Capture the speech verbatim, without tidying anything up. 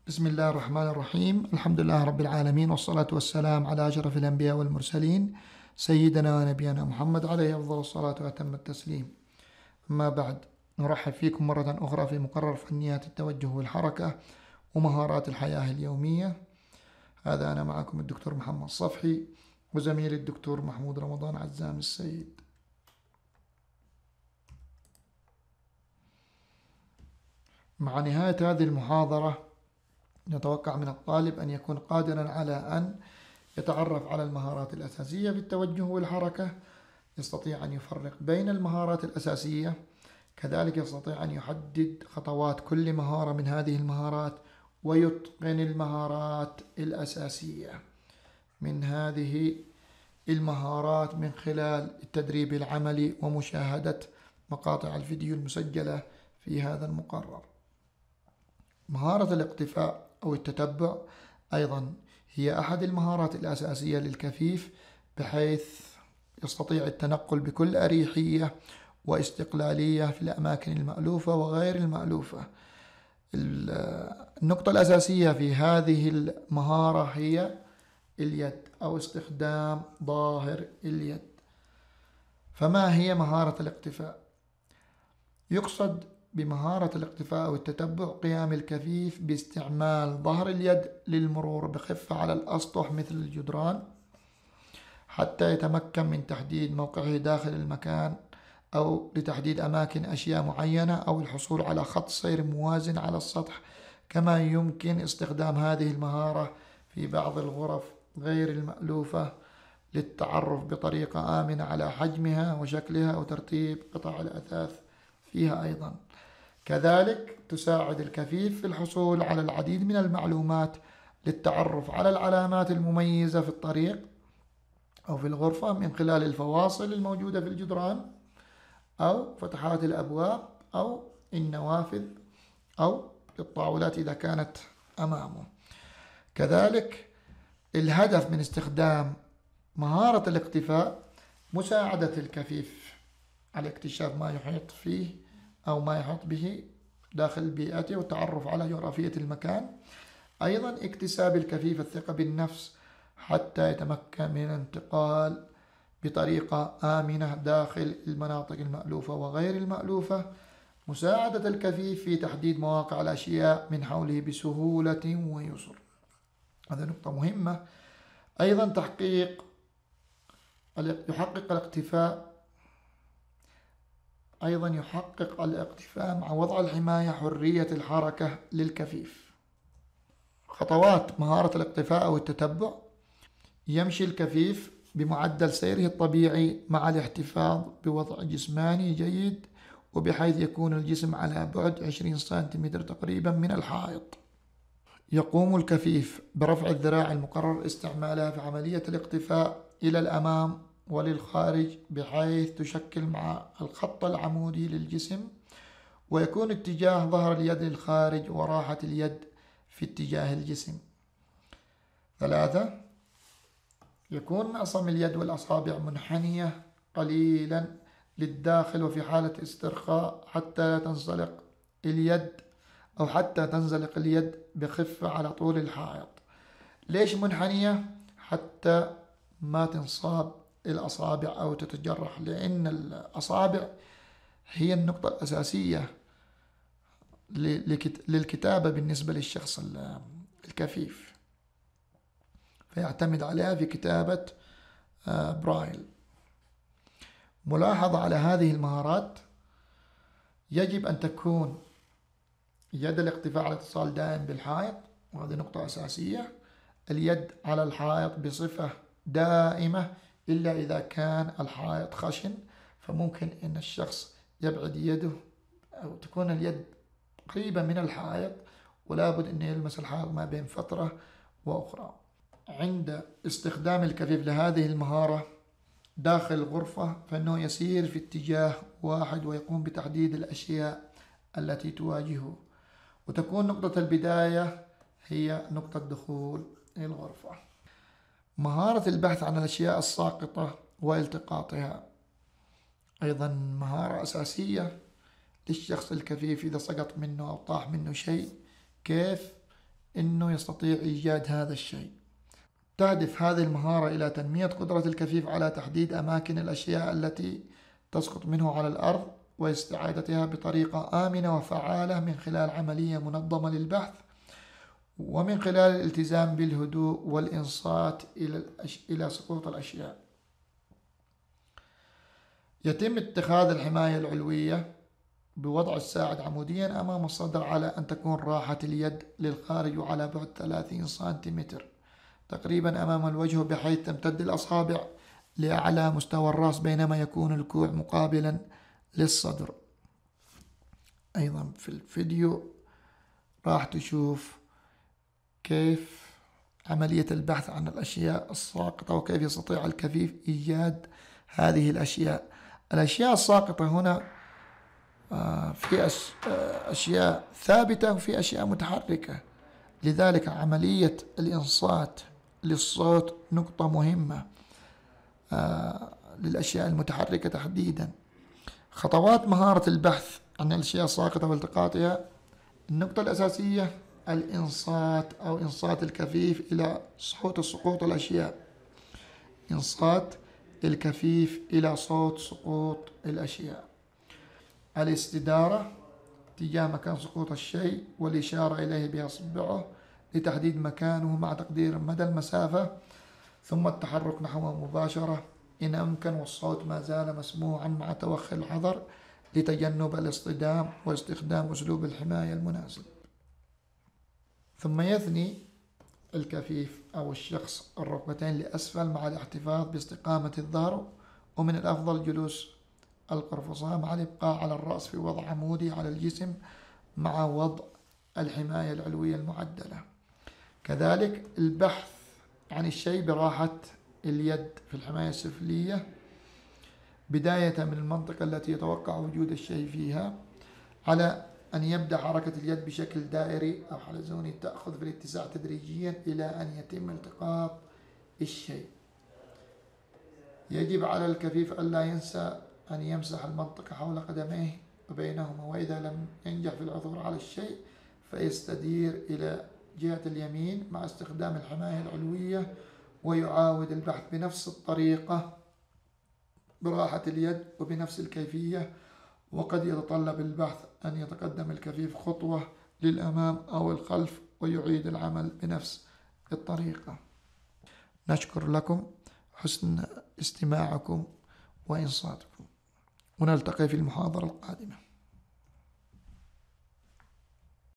بسم الله الرحمن الرحيم. الحمد لله رب العالمين، والصلاة والسلام على أشرف الأنبياء والمرسلين سيدنا ونبينا محمد عليه أفضل الصلاة وأتم التسليم. أما بعد، نرحب فيكم مرة أخرى في مقرر فنيات التوجه والحركة ومهارات الحياة اليومية. هذا أنا معكم الدكتور محمد صفحي وزميلي الدكتور محمود رمضان عزام السيد. مع نهاية هذه المحاضرة نتوقع من الطالب أن يكون قادرا على أن يتعرف على المهارات الأساسية في التوجه والحركة، يستطيع أن يفرق بين المهارات الأساسية، كذلك يستطيع أن يحدد خطوات كل مهارة من هذه المهارات ويتقن المهارات الأساسية من هذه المهارات من خلال التدريب العملي ومشاهدة مقاطع الفيديو المسجلة في هذا المقرر. مهارة الاقتفاء أو التتبع أيضا هي أحد المهارات الأساسية للكفيف، بحيث يستطيع التنقل بكل أريحية واستقلالية في الأماكن المألوفة وغير المألوفة. النقطة الأساسية في هذه المهارة هي اليد أو استخدام ظاهر اليد. فما هي مهارة الاقتفاء؟ يقصد بمهارة الاقتفاء أو التتبع قيام الكفيف باستعمال ظهر اليد للمرور بخفة على الأسطح مثل الجدران حتى يتمكن من تحديد موقعه داخل المكان، أو لتحديد أماكن أشياء معينة، أو الحصول على خط سير موازن على السطح. كما يمكن استخدام هذه المهارة في بعض الغرف غير المألوفة للتعرف بطريقة آمنة على حجمها وشكلها وترتيب قطع الأثاث فيها. أيضا كذلك تساعد الكفيف في الحصول على العديد من المعلومات للتعرف على العلامات المميزة في الطريق أو في الغرفة من خلال الفواصل الموجودة في الجدران أو فتحات الأبواب أو النوافذ أو الطاولات إذا كانت أمامه. كذلك الهدف من استخدام مهارة الاقتفاء مساعدة الكفيف على اكتشاف ما يحيط فيه أو ما يحيط به داخل بيئته والتعرف على جغرافية المكان. أيضا اكتساب الكفيف الثقة بالنفس حتى يتمكن من الانتقال بطريقة آمنة داخل المناطق المألوفة وغير المألوفة. مساعدة الكفيف في تحديد مواقع الأشياء من حوله بسهولة ويسر. هذه نقطة مهمة. أيضا تحقيق يحقق الاقتفاء أيضا يحقق الاقتفاء مع وضع الحماية حرية الحركة للكفيف. خطوات مهارة الاقتفاء أو التتبع: يمشي الكفيف بمعدل سيره الطبيعي مع الاحتفاظ بوضع جسماني جيد، وبحيث يكون الجسم على بعد عشرين سنتيمتر تقريبا من الحائط. يقوم الكفيف برفع الذراع المقرر استعمالها في عملية الاقتفاء إلى الأمام وللخارج، بحيث تشكل مع الخط العمودي للجسم، ويكون اتجاه ظهر اليد للخارج وراحة اليد في اتجاه الجسم. ثلاثة، يكون معصم اليد والأصابع منحنية قليلا للداخل وفي حالة استرخاء حتى لا تنزلق اليد أو حتى تنزلق اليد بخفة على طول الحائط. ليش منحنية؟ حتى ما تنصاب الأصابع أو تتجرح، لأن الأصابع هي النقطة الأساسية للكتابة بالنسبة للشخص الكفيف، فيعتمد عليها في كتابة برايل. ملاحظة على هذه المهارات: يجب أن تكون يد الاقتفاء على اتصال دائم بالحائط، وهذه نقطة أساسية. اليد على الحائط بصفة دائمة، إلا إذا كان الحائط خشن، فممكن أن الشخص يبعد يده أو تكون اليد قريبة من الحائط، ولا بد أن يلمس الحائط ما بين فترة وأخرى. عند استخدام الكفيف لهذه المهارة داخل الغرفة، فإنه يسير في اتجاه واحد ويقوم بتحديد الأشياء التي تواجهه، وتكون نقطة البداية هي نقطة دخول الغرفة. مهارة البحث عن الأشياء الساقطة والتقاطها أيضا مهارة أساسية للشخص الكفيف. إذا سقط منه أو طاح منه شيء، كيف أنه يستطيع إيجاد هذا الشيء. تهدف هذه المهارة إلى تنمية قدرة الكفيف على تحديد أماكن الأشياء التي تسقط منه على الأرض واستعادتها بطريقة آمنة وفعالة من خلال عملية منظمة للبحث، ومن خلال الالتزام بالهدوء والإنصات إلى سقوط الأشياء. يتم اتخاذ الحماية العلوية بوضع الساعد عموديا أمام الصدر على أن تكون راحة اليد للخارج وعلى بعد ثلاثين سنتيمتر تقريبا أمام الوجه، بحيث تمتد الأصابع لأعلى مستوى الرأس، بينما يكون الكوع مقابلا للصدر. أيضا في الفيديو راح تشوف كيف عملية البحث عن الأشياء الساقطة وكيف يستطيع الكفيف إيجاد هذه الأشياء. الأشياء الساقطة هنا في أشياء ثابتة وفي أشياء متحركة، لذلك عملية الإنصات للصوت نقطة مهمة للأشياء المتحركة تحديدا. خطوات مهارة البحث عن الأشياء الساقطة والتقاطها: النقطة الأساسية الإنصات أو إنصات الكفيف إلى صوت سقوط الأشياء. إنصات الكفيف إلى صوت سقوط الأشياء. الاستدارة تجاه مكان سقوط الشيء والإشارة إليه بإصبعه لتحديد مكانه مع تقدير مدى المسافة، ثم التحرك نحوه مباشرة إن أمكن، والصوت ما زال مسموعا مع توخي الحذر لتجنب الاصطدام واستخدام أسلوب الحماية المناسب. ثم يثني الكفيف أو الشخص الركبتين لأسفل مع الاحتفاظ باستقامة الظهر، ومن الأفضل جلوس القرفصاء مع الإبقاء على الرأس في وضع عمودي على الجسم مع وضع الحماية العلوية المعدلة. كذلك البحث عن الشيء براحة اليد في الحماية السفلية، بداية من المنطقة التي يتوقع وجود الشيء فيها، على أن يبدأ حركة اليد بشكل دائري أو حلزوني تأخذ في الاتساع تدريجيا إلى أن يتم التقاط الشيء. يجب على الكفيف ألا ينسى أن يمسح المنطقة حول قدميه وبينهما، وإذا لم ينجح في العثور على الشيء فيستدير إلى جهة اليمين مع استخدام الحماية العلوية، ويعاود البحث بنفس الطريقة براحة اليد وبنفس الكيفية. وقد يتطلب البحث أن يتقدم الكفيف خطوة للأمام أو الخلف ويعيد العمل بنفس الطريقة. نشكر لكم حسن استماعكم وإنصاتكم، ونلتقي في المحاضرة القادمة.